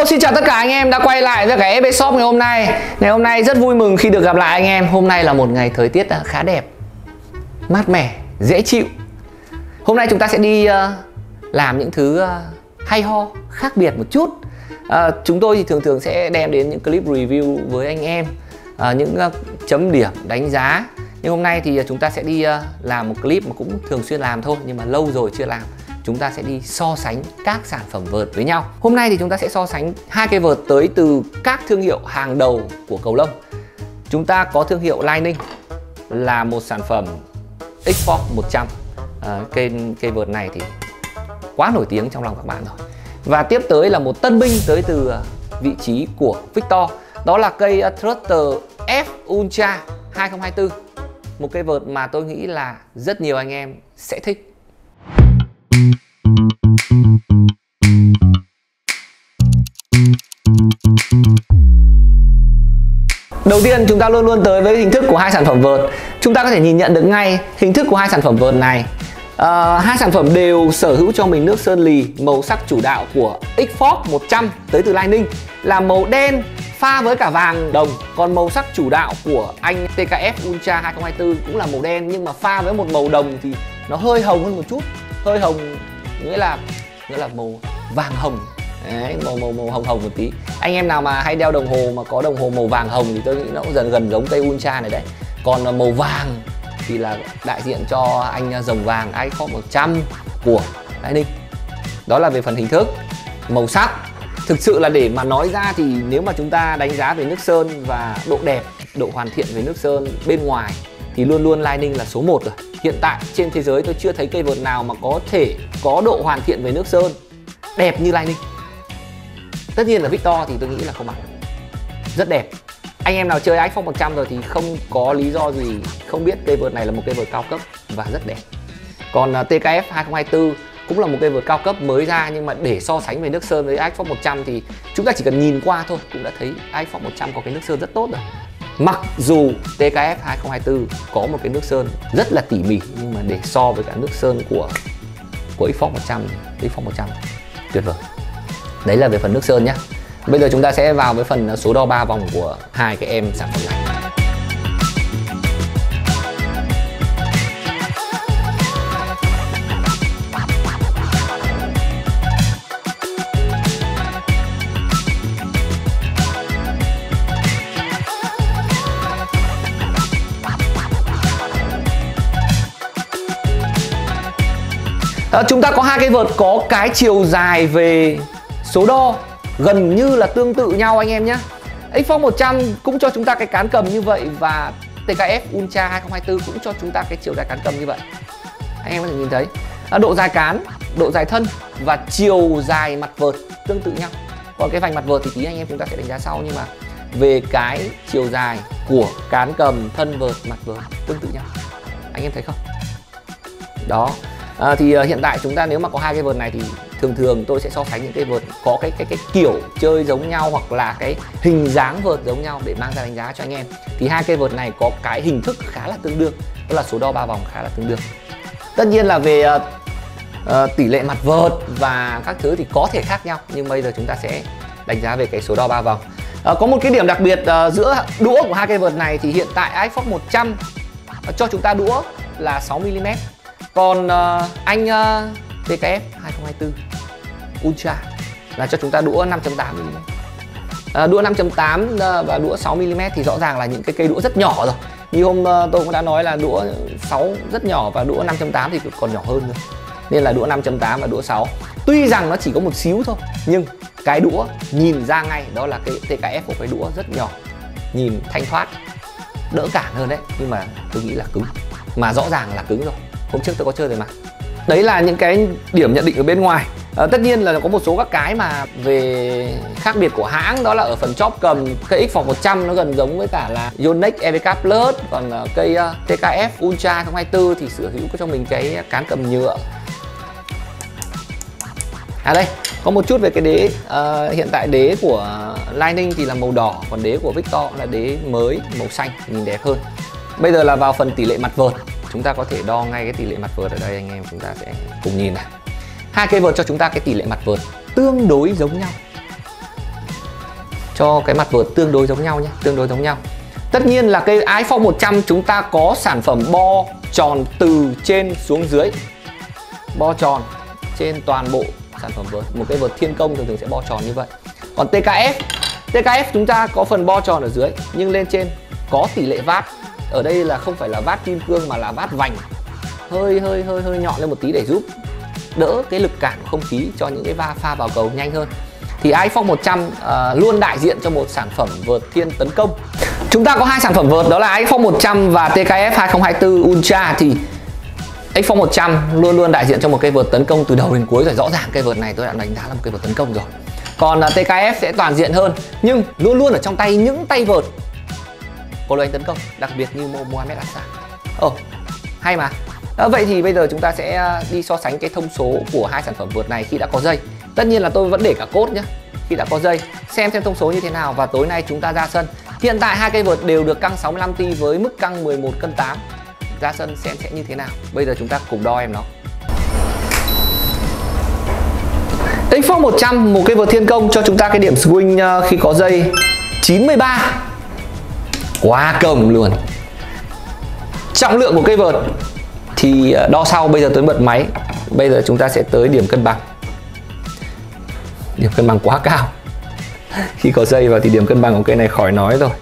Xin chào tất cả anh em đã quay lại với cái FB Shop ngày hôm nay. Ngày hôm nay rất vui mừng khi được gặp lại anh em. Hôm nay là một ngày thời tiết khá đẹp, mát mẻ, dễ chịu. Hôm nay chúng ta sẽ đi làm những thứ hay ho, khác biệt một chút. Chúng tôi thì thường sẽ đem đến những clip review với anh em, những chấm điểm, đánh giá. Nhưng hôm nay thì chúng ta sẽ đi làm một clip mà cũng thường xuyên làm thôi, nhưng mà lâu rồi chưa làm. Chúng ta sẽ đi so sánh các sản phẩm vợt với nhau. Hôm nay thì chúng ta sẽ so sánh hai cây vợt tới từ các thương hiệu hàng đầu của cầu lông. Chúng ta có thương hiệu Li-Ning là một sản phẩm X-Force 100. Cây vợt này thì quá nổi tiếng trong lòng các bạn rồi. Và tiếp tới là một tân binh tới từ vị trí của Victor. Đó là cây Thruster F Ultra 2024. Một cây vợt mà tôi nghĩ là rất nhiều anh em sẽ thích. Đầu tiên chúng ta luôn tới với hình thức của hai sản phẩm vợt. Chúng ta có thể nhìn nhận được ngay hình thức của hai sản phẩm vợt này. Hai sản phẩm đều sở hữu cho mình nước sơn lì. Màu sắc chủ đạo của X-Force 100 tới từ Li-Ning là màu đen pha với cả vàng đồng. Còn màu sắc chủ đạo của anh TKF Ultra 2024 cũng là màu đen, nhưng mà pha với một màu đồng thì nó hơi hồng hơn một chút. Hơi hồng nghĩa là màu vàng hồng. Đấy, màu hồng một tí. Anh em nào mà hay đeo đồng hồ mà có đồng hồ màu vàng hồng thì tôi nghĩ nó cũng gần giống cây Ultra này đấy. Còn màu vàng thì là đại diện cho anh rồng vàng X-Force 100 của Li-Ning. Đó là về phần hình thức. Màu sắc thực sự là để mà nói ra thì nếu mà chúng ta đánh giá về nước sơn và độ đẹp, độ hoàn thiện về nước sơn bên ngoài thì luôn Li-Ning là số 1 rồi. Hiện tại trên thế giới tôi chưa thấy cây vợt nào mà có thể có độ hoàn thiện về nước sơn đẹp như Li-Ning. Tất nhiên là Victor thì tôi nghĩ là không bằng. Rất đẹp. Anh em nào chơi X-Force 100 rồi thì không có lý do gì không biết cây vợt này là một cây vợt cao cấp và rất đẹp. Còn TKF 2024 cũng là một cây vợt cao cấp mới ra, nhưng mà để so sánh về nước sơn với X-Force 100 thì chúng ta chỉ cần nhìn qua thôi cũng đã thấy X-Force 100 có cái nước sơn rất tốt rồi. Mặc dù TKF 2024 có một cái nước sơn rất là tỉ mỉ, nhưng mà để so với cả nước sơn của X-Force 100, X-Force 100 tuyệt vời. Đấy là về phần nước sơn nhé. Bây giờ chúng ta sẽ vào với phần số đo 3 vòng của hai cái em sản phẩm này. Chúng ta có hai cây vợt có cái chiều dài về số đo gần như là tương tự nhau anh em nhé. X-Force 100 cũng cho chúng ta cái cán cầm như vậy, và TKF Ultra 2024 cũng cho chúng ta cái chiều dài cán cầm như vậy. Anh em có thể nhìn thấy độ dài cán, độ dài thân và chiều dài mặt vợt tương tự nhau. Còn cái vành mặt vợt thì tí anh em chúng ta sẽ đánh giá sau, nhưng mà về cái chiều dài của cán cầm, thân vợt, mặt vợt tương tự nhau. Anh em thấy không? Đó. Thì hiện tại chúng ta nếu mà có hai cái vợt này thì thường tôi sẽ so sánh những cái vợt có cái kiểu chơi giống nhau hoặc là cái hình dáng vợt giống nhau để mang ra đánh giá cho anh em. Thì hai cây vợt này có cái hình thức khá là tương đương, đó là số đo 3 vòng khá là tương đương. Tất nhiên là về tỷ lệ mặt vợt và các thứ thì có thể khác nhau, nhưng bây giờ chúng ta sẽ đánh giá về cái số đo 3 vòng. Có một cái điểm đặc biệt giữa đũa của hai cây vợt này thì hiện tại X-Force 100 cho chúng ta đũa là 6mm. Còn anh TKF 2024 Ultra là cho chúng ta đũa 5.8mm. Đũa 5.8 và đũa 6mm thì rõ ràng là những cái cây đũa rất nhỏ rồi. Như hôm tôi cũng đã nói là đũa 6 rất nhỏ và đũa 5.8 thì còn nhỏ hơn nữa. Nên là đũa 5.8 và đũa 6 tuy rằng nó chỉ có một xíu thôi, nhưng cái đũa nhìn ra ngay đó là cái TKF của cái đũa rất nhỏ, nhìn thanh thoát, đỡ cản hơn đấy. Nhưng mà tôi nghĩ là cứng, mà rõ ràng là cứng rồi. Hôm trước tôi có chơi rồi mà. Đấy là những cái điểm nhận định ở bên ngoài. Tất nhiên là có một số các cái mà về khác biệt của hãng, đó là ở phần chóp cầm. Cây X-Force 100 nó gần giống với cả là Yonex EVK Plus. Còn cây TKF Ultra 2024 thì sở hữu cho mình cái cán cầm nhựa. Đây, có một chút về cái đế. Hiện tại đế của Li-Ning thì là màu đỏ, còn đế của Victor là đế mới màu xanh, nhìn đẹp hơn. Bây giờ là vào phần tỷ lệ mặt vợt. Chúng ta có thể đo ngay cái tỷ lệ mặt vợt ở đây anh em, chúng ta sẽ cùng nhìn này. Hai cây vợt cho chúng ta cái tỷ lệ mặt vợt tương đối giống nhau. cho cái mặt vợt tương đối giống nhau nhé, tương đối giống nhau. Tất nhiên là cái iPhone 100 chúng ta có sản phẩm bo tròn từ trên xuống dưới, bo tròn trên toàn bộ sản phẩm vợt. Một cái vợt thiên công thường sẽ bo tròn như vậy. Còn TKF chúng ta có phần bo tròn ở dưới nhưng lên trên có tỷ lệ vát. Ở đây là không phải là vát kim cương mà là vát vành, hơi nhọn lên một tí để giúp đỡ cái lực cản của không khí cho những cái pha vào cầu nhanh hơn. Thì iPhone 100 luôn đại diện cho một sản phẩm vợt thiên tấn công. Chúng ta có hai sản phẩm vợt đó là iPhone 100 và TKF 2024 Ultra. Thì iPhone 100 luôn đại diện cho một cây vợt tấn công từ đầu đến cuối rồi. Rõ ràng cây vợt này tôi đã đánh giá là một cây vợt tấn công rồi. Còn TKF sẽ toàn diện hơn nhưng luôn ở trong tay những tay vợt có lối đánh tấn công, đặc biệt như Mohamed Hassan. Hay mà. Vậy thì bây giờ chúng ta sẽ đi so sánh cái thông số của hai sản phẩm vợt này khi đã có dây. Tất nhiên là tôi vẫn để cả cốt nhé. Khi đã có dây, xem thông số như thế nào và tối nay chúng ta ra sân. Hiện tại hai cây vợt đều được căng 65 ti với mức căng 11 cân 8. Ra sân xem sẽ như thế nào. Bây giờ chúng ta cùng đo em nó. iPhone 100, một cây vợt thiên công cho chúng ta cái điểm swing khi có dây 93. Quá cồng luôn. Trọng lượng của cây vợt thì đo sau, bây giờ tôi bật máy. Bây giờ chúng ta sẽ tới điểm cân bằng. Điểm cân bằng quá cao. Khi có dây vào thì điểm cân bằng của cây này khỏi nói rồi.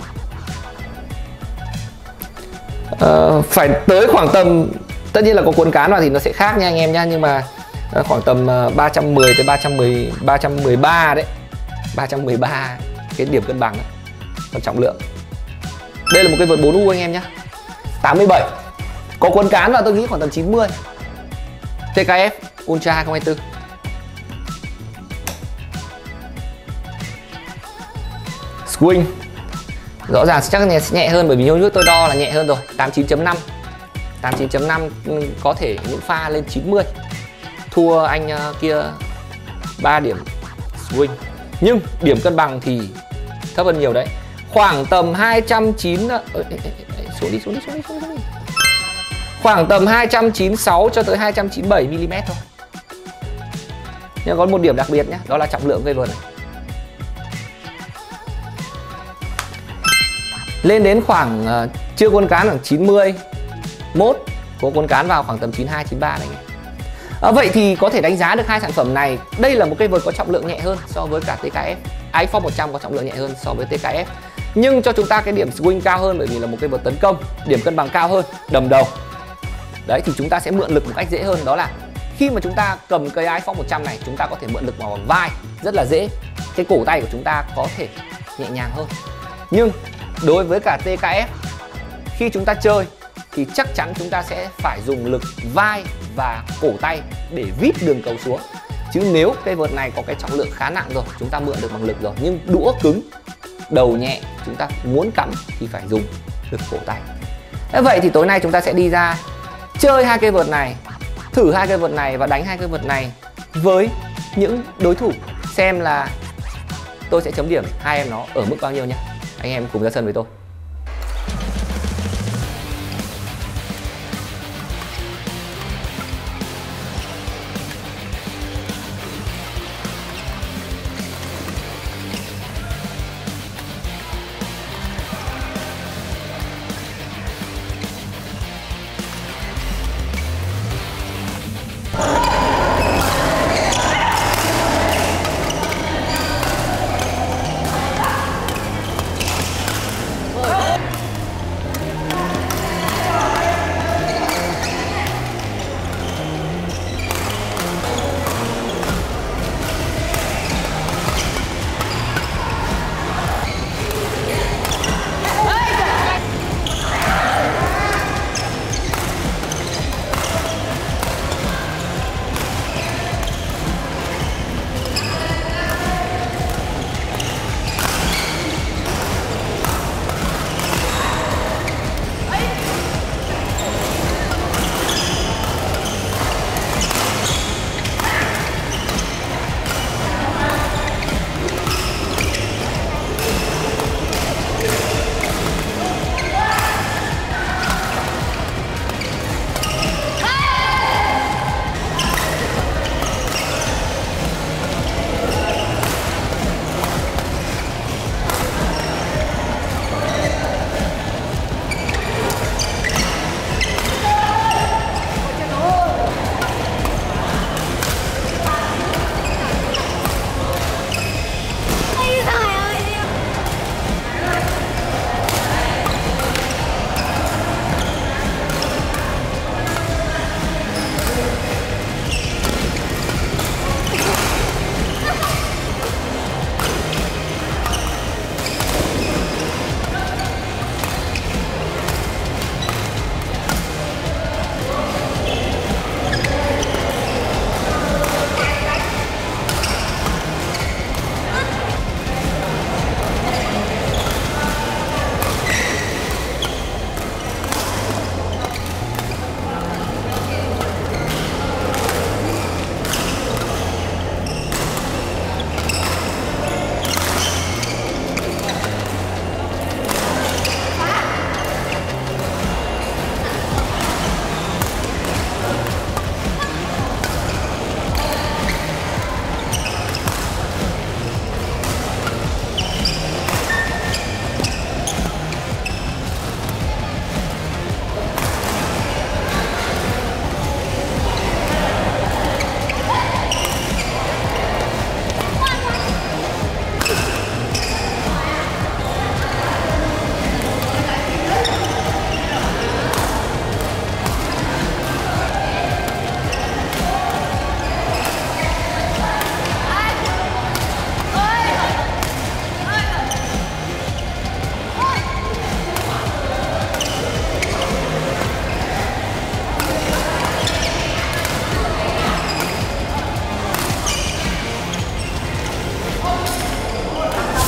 Phải tới khoảng tầm, tất nhiên là có cuốn cán vào thì nó sẽ khác nha anh em nha, nhưng mà khoảng tầm 310 tới 313 đấy. 313 cái điểm cân bằng đấy. Còn trọng lượng. Đây là một cây vợt 4U anh em nhé. 87. Có cuốn cán vào tôi nghĩ khoảng tầm 90. TKF Ultra 2024. Swing rõ ràng chắc là nhẹ hơn, bởi vì hôm trước tôi đo là nhẹ hơn rồi, 89.5. 89.5 có thể những pha lên 90. Thua anh kia 3 điểm swing. Nhưng điểm cân bằng thì thấp hơn nhiều đấy. Khoảng tầm 290 xuống đi. Khoảng tầm 296 cho tới 297 mm thôi. Nhưng có một điểm đặc biệt nhé, đó là trọng lượng cây vợt này. Lên đến khoảng chưa cuốn cán khoảng 91, có cuốn cán vào khoảng tầm 92, 93 này. Vậy thì có thể đánh giá được hai sản phẩm này. Đây là một cây vợt có trọng lượng nhẹ hơn so với cả TKF. iPhone 100 có trọng lượng nhẹ hơn so với TKF. Nhưng cho chúng ta cái điểm swing cao hơn bởi vì là một cây vợt tấn công, điểm cân bằng cao hơn, đầm đầu. Đấy thì chúng ta sẽ mượn lực một cách dễ hơn, đó là khi mà chúng ta cầm cây iPhone 100 này, chúng ta có thể mượn lực vào vai rất là dễ. Cái cổ tay của chúng ta có thể nhẹ nhàng hơn. Nhưng đối với cả TKF, khi chúng ta chơi thì chắc chắn chúng ta sẽ phải dùng lực vai và cổ tay để vít đường cầu xuống. Chứ nếu cây vợt này có cái trọng lượng khá nặng rồi, chúng ta mượn được bằng lực rồi, nhưng đũa cứng, đầu nhẹ, chúng ta muốn cắm thì phải dùng lực cổ tay. Thế vậy thì tối nay chúng ta sẽ đi ra chơi hai cây vợt này, thử hai cây vợt này và đánh hai cây vợt này với những đối thủ, xem là tôi sẽ chấm điểm hai em nó ở mức bao nhiêu nhé. Anh em cùng ra sân với tôi.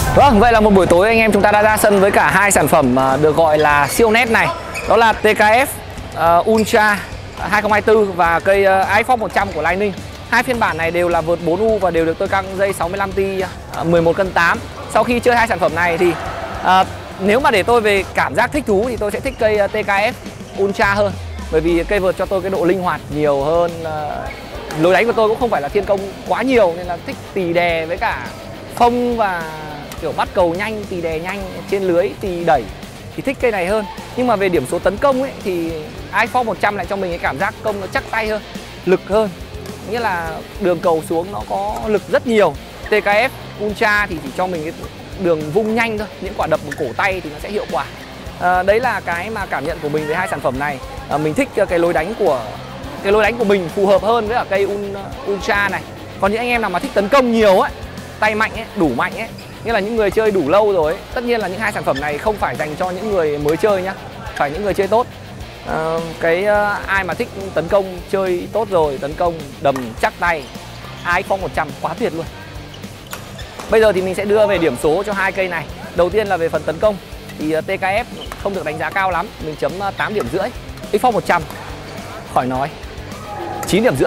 Vâng, vậy là một buổi tối anh em chúng ta đã ra sân với cả hai sản phẩm được gọi là siêu nét này. Đó là TKF Ultra 2024 và cây iPhone 100 của Lightning. Hai phiên bản này đều là vợt 4U và đều được tôi căng dây 65 ti 11 cân 8. Sau khi chơi hai sản phẩm này thì nếu mà để tôi về cảm giác thích thú thì tôi sẽ thích cây TKF Ultra hơn. Bởi vì cây vợt cho tôi cái độ linh hoạt nhiều hơn. Lối đánh của tôi cũng không phải là thiên công quá nhiều nên là thích tì đè với cả phông và kiểu bắt cầu nhanh, tì đè nhanh trên lưới, tì đẩy thì thích cây này hơn. Nhưng mà về điểm số tấn công ấy thì iPhone 100 lại cho mình cái cảm giác công nó chắc tay hơn, lực hơn. Nghĩa là đường cầu xuống nó có lực rất nhiều. TKF Ultra thì chỉ cho mình cái đường vung nhanh thôi, những quả đập bằng cổ tay thì nó sẽ hiệu quả. Đấy là cái mà cảm nhận của mình với hai sản phẩm này. Mình thích cái lối đánh của mình phù hợp hơn với cả cây Ultra này. Còn những anh em nào mà thích tấn công nhiều ấy, tay mạnh ấy, đủ mạnh ấy, nghĩa là những người chơi đủ lâu rồi ấy, tất nhiên là những hai sản phẩm này không phải dành cho những người mới chơi nhá, phải những người chơi tốt. Ai mà thích tấn công chơi tốt rồi, tấn công đầm chắc tay, iPhone 100 quá tuyệt luôn. Bây giờ thì mình sẽ đưa về điểm số cho hai cây này. Đầu tiên là về phần tấn công thì TKF không được đánh giá cao lắm, mình chấm 8,5 điểm. iPhone 100 khỏi nói 9,5 điểm.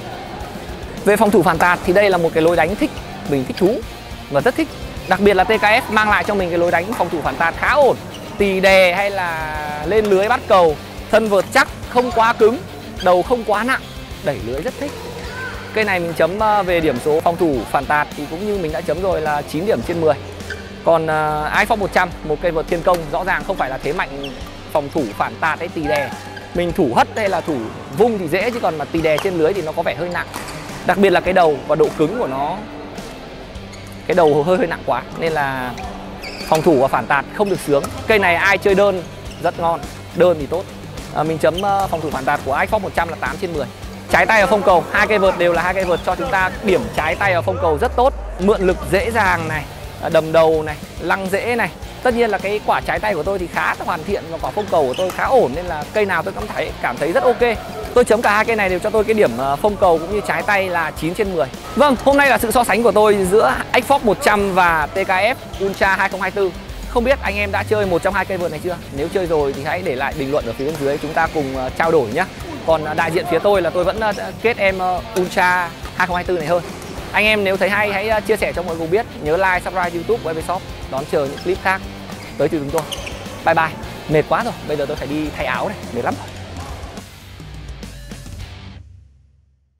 Về phòng thủ phản tạt thì đây là một cái lối đánh mình thích thú và rất thích. Đặc biệt là TKF mang lại cho mình cái lối đánh phòng thủ phản tạt khá ổn. Tì đè hay là lên lưới bắt cầu, thân vợt chắc, không quá cứng, đầu không quá nặng, đẩy lưới rất thích. Cây này mình chấm về điểm số phòng thủ phản tạt thì cũng như mình đã chấm rồi là 9,10 điểm. Còn iPhone 100, một cây vợt thiên công rõ ràng không phải là thế mạnh phòng thủ phản tạt hay tì đè. Mình thủ hất hay là thủ vung thì dễ, chứ còn mà tì đè trên lưới thì nó có vẻ hơi nặng. Đặc biệt là cái đầu và độ cứng của nó, cái đầu hơi nặng quá nên là phòng thủ và phản tạt không được sướng. Cây này ai chơi đơn rất ngon, đơn thì tốt. Mình chấm phòng thủ phản tạt của iPhone 100 là 8/10. Trái tay ở phông cầu, hai cây vợt đều là hai cây vợt cho chúng ta điểm trái tay ở phông cầu rất tốt, mượn lực dễ dàng này, đầm đầu này, lăng dễ này. Tất nhiên là cái quả trái tay của tôi thì khá hoàn thiện và quả phông cầu của tôi khá ổn nên là cây nào tôi cũng cảm thấy rất ok. Tôi chấm cả hai cây này đều cho tôi cái điểm phông cầu cũng như trái tay là 9/10. Vâng, hôm nay là sự so sánh của tôi giữa iPhone 100 và TKF Ultra 2024. Không biết anh em đã chơi một trong hai cây vợt này chưa? Nếu chơi rồi thì hãy để lại bình luận ở phía bên dưới, chúng ta cùng trao đổi nhé. Còn đại diện phía tôi là tôi vẫn kết em Ultra 2024 này hơn. Anh em nếu thấy hay hãy chia sẻ cho mọi người biết. Nhớ like, subscribe YouTube của Shop. Đón chờ những clip khác tới từ chúng tôi. Bye bye. Mệt quá rồi, bây giờ tôi phải đi thay áo này, mệt lắm.